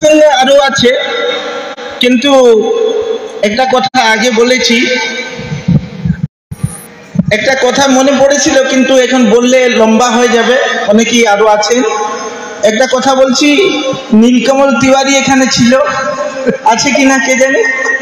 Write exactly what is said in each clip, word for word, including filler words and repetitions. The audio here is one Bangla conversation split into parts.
প্রসঙ্গ আরো আছে, কিন্তু একটা কথা আগে বলেছি, একটা কথা মনে পড়েছিল কিন্তু এখন বললে লম্বা হয়ে যাবে, অনেকেই আরো আছেন। একটা কথা বলছি, নীলকমল তিওয়ারি এখানে ছিল, আছে কিনা কে জানে?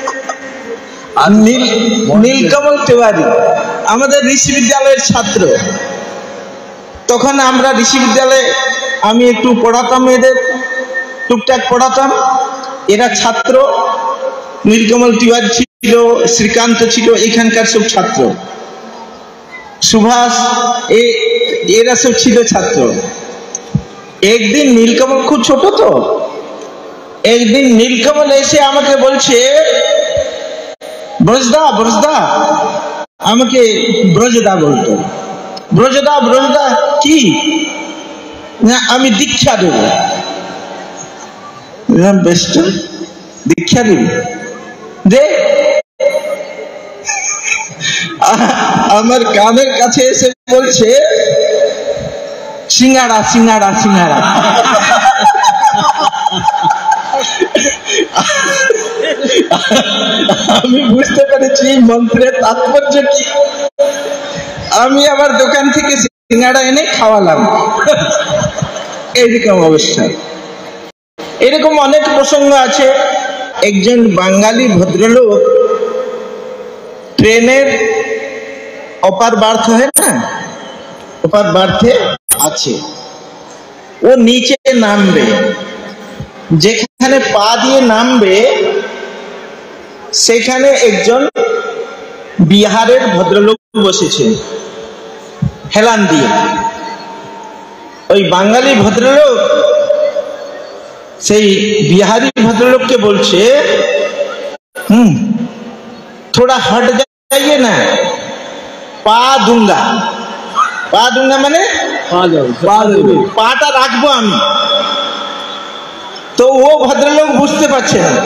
নীল নীলকমল তিওয়ারি আমাদের ঋষি বিদ্যালয়ের ছাত্র। তখন আমরা ঋষি বিদ্যালয়ে আমি একটু পড়াতাম, এদের টুকটাক পড়াতাম, এরা ছাত্র। নীলকমল তিওয়ারি ছিল, শ্রীকান্ত ছিল, এখানকার সব ছাত্র, সুভাষ, এরা সব ছিল ছাত্র। একদিন নীলকমল খুব ছোট তো, একদিন নীলকমল এসে আমাকে বলছে, ব্রজদা ব্রজদা, আমাকে ব্রজদা বলতো, ব্রজদা ব্রজদা কি না, আমি দীক্ষা দেব। বেস্ট, দীক্ষা দেব দে। আমার কানের কাছে এসে বলছে, সিঙ্গাড়া সিঙ্গাড়া সিঙ্গাড়া। আমি বুঝতে পেরেছি মন্ত্রের তাৎপর্য কি। আমি আবার দোকান থেকে সিঙ্গাড়া এনে খাওয়ালাম। এইরকম অবস্থা। এরকম অনেক প্রসঙ্গ আছে। একজন বাঙালি ভদ্রলোক ট্রেনের অপার বার্থ হয় না, অপার বার্থে আছে, ও নিচে নামবে, যেখানে পা দিয়ে নামবে সেখানে একজন বিহারের ভদ্রলোক বসেছে হেলান দিয়ে। ওই বাঙালি ভদ্রলোক সেই বিহারি ভদ্রলোককে বলছে, হুম थोड़ा हट जाइए ना, पा दूंगा। पा दूंगा মানে পাটা রাখবো আমি। তো ও ভদ্রলোক বুঝতে পারছে না,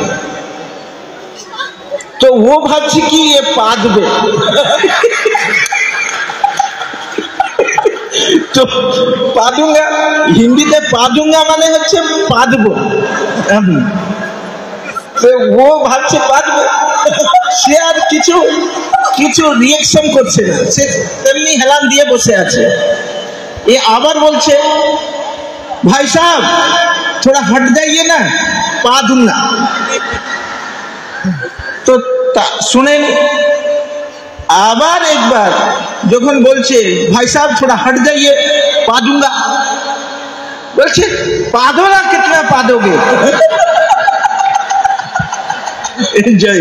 তো ও ভাবছে কি এ পা দেবে। তো পা दूंगा হিন্দিতে পা दूंगा মানে হচ্ছে পা দেবো। তো ও ভাবছে পা দেবে, সে আর কিছু কিছু রিয়েকশন করছে না, সে তেমনি হেলান দিয়ে বসে আছে। এ আবার বলছে, ভাই সাহেব थोड़ा हट जाइए ना, पा दूंगा। তো শুনেন, আবার একবার যখন বলছে, ভাই সাহেব थोड़ा हट जाइए, पा दूंगा, বলছে पा दो ना, कितना पा दोगे। জয়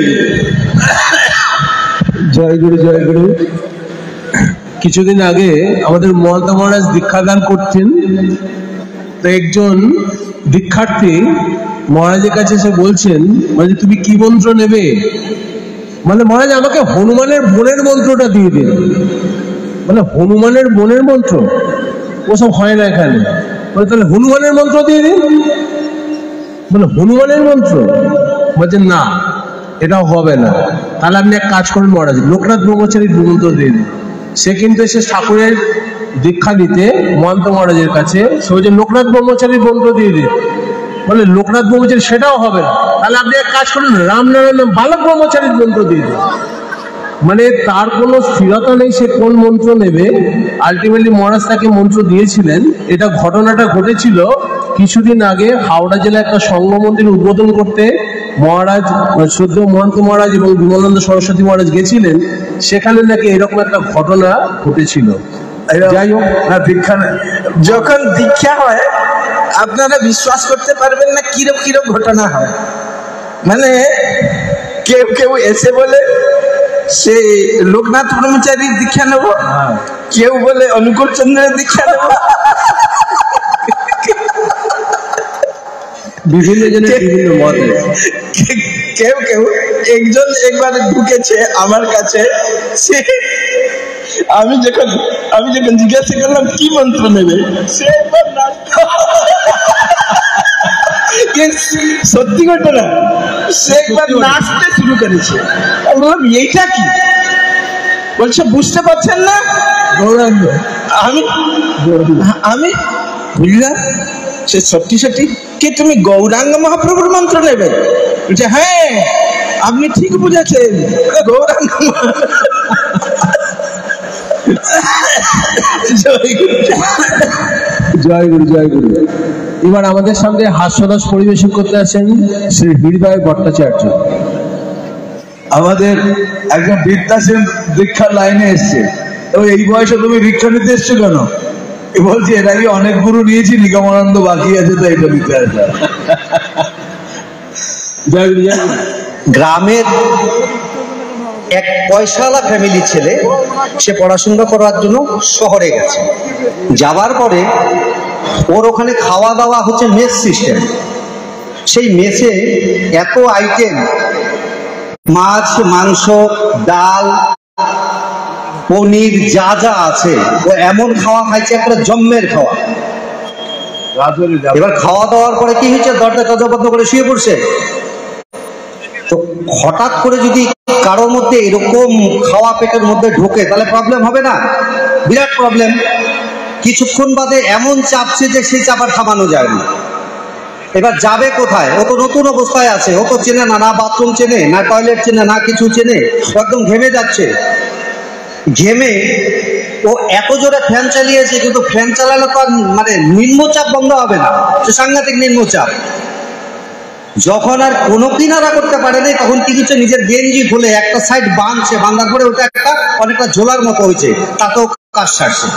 জয় গুরু জয় গুরু। কিছুদিন আগে আমাদের মহান্ত মহারাজ দীক্ষাদান করতেন, তো একজন দীক্ষার্থী মহারাজের কাছে এসে বলছেন, মানে তুমি কি মন্ত্র নেবে? মানে মহারাজ আমাকে হনুমানের বোনের মন্ত্রটা দিয়ে দিন। মানে হনুমানের বোনের মন্ত্র ওসব হয় না এখানে, মানে তাহলে হনুমানের মন্ত্র দিয়ে দিন। মানে হনুমানের মন্ত্র বলছেন না, এটাও হবে না। তাহলে আপনি এক কাজ করেন মহারাজ, লোকনাথ ব্রহ্মচারীর মন্ত্র দিয়ে দিন। সে কিন্তু এসে ঠাকুরের দীক্ষা দিতে মহান্ত মহারাজের কাছে, সে যে লোকনাথ ব্রহ্মচারীর মন্ত্র দিয়ে দিন, বলে লোকনাথ ব্রহ্মচারী সেটাও হবে না। তাহলে আপনি এক কাজ করেন, রামনারায়ণ বালক ব্রহ্মচারীর মন্ত্র দিয়ে দিন। মানে তার কোনো স্থিরতা নেই সে কোন মন্ত্র নেবে। আলটিমেটলি মহারাজ তাকে মন্ত্র দিয়েছিলেন। এটা ঘটনাটা ঘটেছিল কিছুদিন আগে হাওড়া জেলায় একটা সংঘ মন্দির উদ্বোধন করতে মহারাজ, শ্রদ্ধেয় মহন্ত মহারাজ এবং বিমলানন্দ সরস্বতী মহারাজ গেছিলেন। সেখানে নাকি এরকম একটা ঘটনা ঘটেছিল। যাই হোক, দীক্ষা যখন দীক্ষা হয় আপনারা বিশ্বাস করতে পারবেন না কিরকম কিরকম ঘটনা হয়। মানে কেউ কেউ এসে বলে সে লোকনাথ ব্রহ্মচারীর দীক্ষা নেব, কেউ বলে অনুকূল চন্দ্রের দীক্ষা নেব, বিভিন্ন জনের বিভিন্ন মত। কেউ কেউ একজন একবার ঢুকেছে আমার কাছে, সে আমি যখন আমি যখন জিজ্ঞাসা করলাম কি মন্ত্র নেবে, সে একবার সত্যি ঘটনা, সে একবার নাচতে শুরু করেছে। আমি বললাম এইটা কি? বলছে বুঝতে পারছেন না? আমি আমি বুঝলাম সে সত্যি সত্যি কি তুমি গৌরাঙ্গ মহাপ্রভুর মন্ত্র নেবে? বলছে হ্যাঁ আপনি ঠিক বুঝেছেন, গৌরাঙ্গ জয় গুরু জয় গুরু জয় গুরু। এবার আমাদের সামনে হাস্যরস পরিবেশন করতে আসেন শ্রী হৃদয় ভট্টাচার্য। আমাদের একজন বিদ্যাসেন দীক্ষার লাইনে এসছে, তো এই বয়সে তুমি দীক্ষা নিতে এসছো কেন? বলছি এর আগে অনেক গুরু নিয়েছি, নিগমানন্দ বাকি আছে, তো এটা নিতে আসা। জয় গুরু জয় গুরু। গ্রামের এক পয়সাওয়ালা ফ্যামিলি ছেলে, সে পড়াশোনা করার জন্য শহরে গেছে। যাওয়ার পরে ওর ওখানে খাওয়া দাওয়া হচ্ছে মেস সিস্টেম। সেই মেসে এত আইটেম, মাছ মাংস ডাল পনির যা যা আছে, ও এমন খাওয়া খাইছে একটা জম্মের খাওয়া। এবার খাওয়া দাওয়ার পরে কি হয়েছে, দরজা টরজা বন্ধ করে শুয়ে পড়ছে। তো হঠাৎ করে যদি কারোর মধ্যে এরকম খাওয়া পেটের মধ্যে ঢোকে তাহলে প্রবলেম হবে না? বিরাট প্রবলেম। কিছুক্ষণ বাদে এমন চাপছে যে সেই চাপ আর থামানো যায় না। এবার যাবে কোথায়? ও তো নতুন অবস্থায় আছে, ও তো চেনে না, না বাথরুম চেনে, না টয়লেট চেনে, না কিছু চেনে। ও একদম ঘেমে যাচ্ছে। ঘেমে ও এত জোরে ফ্যান চালিয়েছে, কিন্তু ফ্যান চালালে তো আর মানে নিম্নচাপ বন্ধ হবে না, সে সাংঘাতিক নিম্নচাপ। যখন আর কোনো কিনারা করতে পারে নাই, তখন কি কিছু নিজের গেঞ্জি খুলে একটা সাইড বাঁধছে, বাঁধার পরে ওটা একটা অনেকটা ঝোলার মতো হয়েছে, তাতেও কাজ সারছে।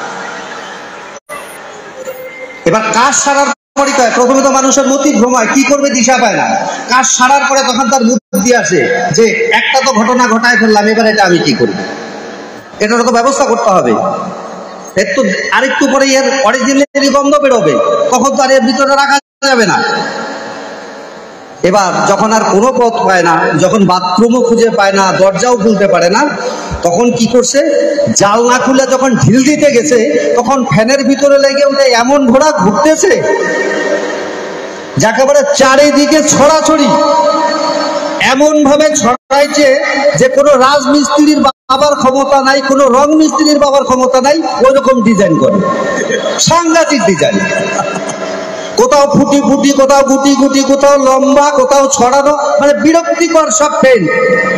এবার কাজ সারার পরে প্রথমে তো মানুষের মতি ভ্রমায়, কি করবে দিশা পায় না। কাজ সারার পরে তখন তার বুদ্ধি আসে যে একটা তো ঘটনা ঘটায় ফেললাম, এবার এটা আমি কি করবো, এটার তো ব্যবস্থা করতে হবে। একটু আরেকটু পরে এর অরিজিনালি গন্ধ বেরোবে, তখন তো আর এর ভিতরে রাখা যাবে না। এবার যখন আর কোনো পথ পায় না, যখন বাথরুমও খুঁজে পায় না, দরজাও খুলতে পারে না, তখন কি করছে, জাল না খুলে যখন ঢিল দিতে গেছে, তখন ফ্যানের ভিতরে লেগে ওটা এমন ঘোড়া ঘুরতেছে যাকেবারে চারিদিকে ছড়াছড়ি, এমন ভাবে ছড়াইছে যে কোনো রাজমিস্ত্রির বাবার ক্ষমতা নাই, কোনো রং মিস্ত্রির বাবার ক্ষমতা নাই, ওই রকম ডিজাইন করে, সাংঘাতিক ডিজাইন। কোথাও ফুটি ফুটি, কোথাও গুটি গুটি, কোথাও লম্বা, কোথাও ছড়ানো, মানে বিরক্তিকর সব পেন্ট।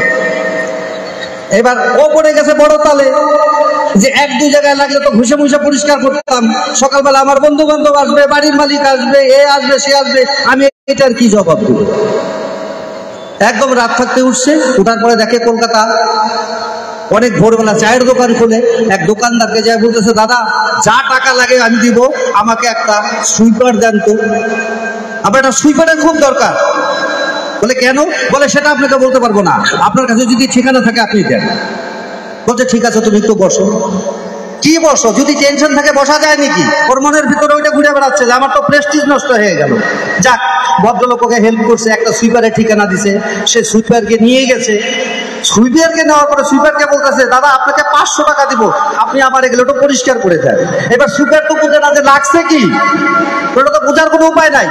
এবার ও পড়ে গেছে বড় তালে যে এক দুই জায়গায় লাগলে তো ঘুষে মুষে পরিষ্কার করতাম, সকালবেলা আমার বন্ধু বান্ধব আসবে, বাড়ির মালিক আসবে, এ আসবে সে আসবে, আমি এটার কি জবাব দেব? একদম রাত থাকতে উঠছে, উঠার পরে দেখে কলকাতা অনেক ভোরবেলা চায়ের দোকান খুলে এক দোকানদারকে যায় বলতেছে, দাদা যা টাকা লাগে আমি দিব, আমাকে একটা সুইপার দেন তো, আমার একটা সুইপারের খুব দরকার। বলে কেন? বলে সেটা আপনাকে বলতে পারবো না, আপনার কাছে যদি ঠিকানা থাকে আপনি দেন। বলছে ঠিক আছে তুমি একটু বসো। কি বসো? যদি টেনশন থাকে বসা যায় নাকি? ওর মনের ভিতরে ওইটা ঘুরে বেড়াচ্ছে যে আমার তো প্রেস্টিজ নষ্ট হয়ে গেল। যাক, ভদ্রলোক ওকে হেল্প করছে, একটা সুইপারের ঠিকানা দিছে, সে সুইপারকে নিয়ে গেছে। সুইপারকে নেওয়ার পরে সুইপারকে বলতেছে, দাদা আপনাকে পাঁচশো টাকা দিব, আপনি আমার এগুলো তো পরিষ্কার করে দেন। এবার সুইপার তো বুঝে না যে লাগছে কি, ওটা তো বোঝার কোনো উপায় নাই।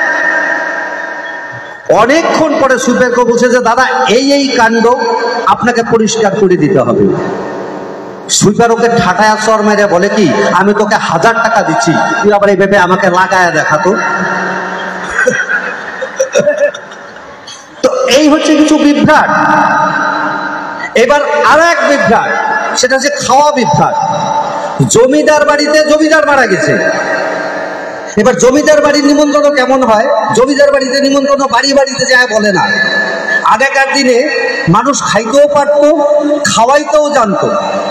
অনেকক্ষণ পরে সুইপারকে বলছে যে দাদা এই এই কাণ্ড, আপনাকে পরিষ্কার করে দিতে হবে। সুইপার ওকে ঠাটায় চর মেরে বলে কি, আমি তোকে হাজার টাকা দিচ্ছি, তুই আবার এইভাবে আমাকে লাগায় দেখাতো। তো এই হচ্ছে কিছু বিভ্রাট। এবার আর এক বিভ্রাট, সেটা হচ্ছে খাওয়া বিভ্রাট। জমিদার বাড়িতে জমিদার মারা গেছে, এবার জমিদার বাড়ির নিমন্ত্রণ কেমন হয়? জমিদার বাড়িতে নিমন্ত্রণ বাড়ি বাড়িতে যায় বলে না। আগেকার দিনে মানুষ খাইতেও পারতো, খাওয়াইতেও জানতো।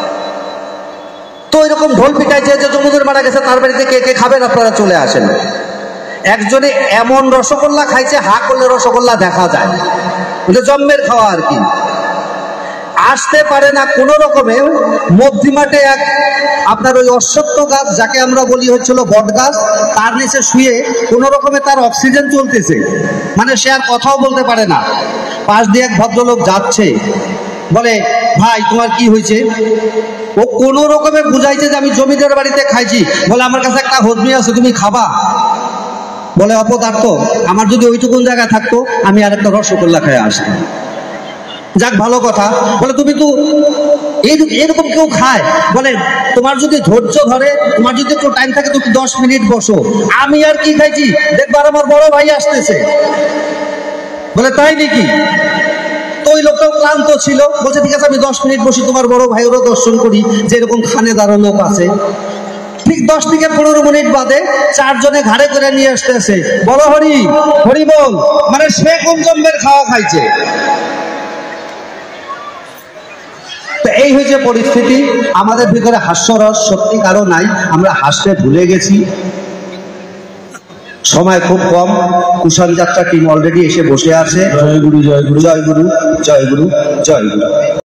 তো এরকম ঢোল পিটাইছে যে জমিদার মারা গেছে, তার বাড়িতে কে কে খাবেন আপনারা চলে আসেন। একজনে এমন রসগোল্লা খাইছে, হা করলে রসগোল্লা দেখা যায়, ওটা জম্মের খাওয়া আর কি। আসতে পারে না কোনো রকমে, মধ্যিমাঠে এক আপনার ওই অশ্বত্থ গাছ, যাকে আমরা বলি হচ্ছিল বট গাছ, তার নিচে শুয়ে কোনো রকমে তার অক্সিজেন চলতেছে, মানে সে আর কথাও বলতে পারে না। পাশ দিয়ে এক ভদ্রলোক যাচ্ছে, বলে ভাই তোমার কি হয়েছে? ও কোনো রকমে বুঝাইছে যে আমি জমিদার বাড়িতে খাইছি। বলে আমার কাছে একটা হজমি আছে, তুমি খাবা? বলে অপদার্থ, আমার যদি ওইটুকুন জায়গায় থাকতো আমি আর একটা রসগোল্লা খেয়ে আসতাম। যাক ভালো কথা। বলে তুমি তো এরকম কেউ খায়? বলে তোমার যদি ধৈর্য ধরে, তোমার যদি একটু টাইম থাকে, তুমি দশ মিনিট বসো। আমি আর কি খাইছি, দেখবার আমার বড় ভাই আসতেছে। বলে তাই নাকি? তো ওই লোকটাও ক্লান্ত ছিল, বলছে ঠিক আছে আমি দশ মিনিট বসি, তোমার বড় ভাইয়েরও দর্শন করি, যে এরকম খানেদারও লোক আছে। ঠিক দশ থেকে পনেরো মিনিট বাদে চারজনে ঘাড়ে করে নিয়ে আসতেছে, বলো হরি হরি বল, মানে সে কোন জন্মের খাওয়া খাইছে। তো এই হয়েছে পরিস্থিতি। আমাদের ভিতরে হাস্যরস সত্যি কারো নাই, আমরা হাসতে ভুলে গেছি। সময় খুব কম। কুষাণ যাত্রা টিম অলরেডি এসে বসে আছে। জয় গুরু, জয় গুরু, জয় গুরু, জয় গুরু, জয় গুরু।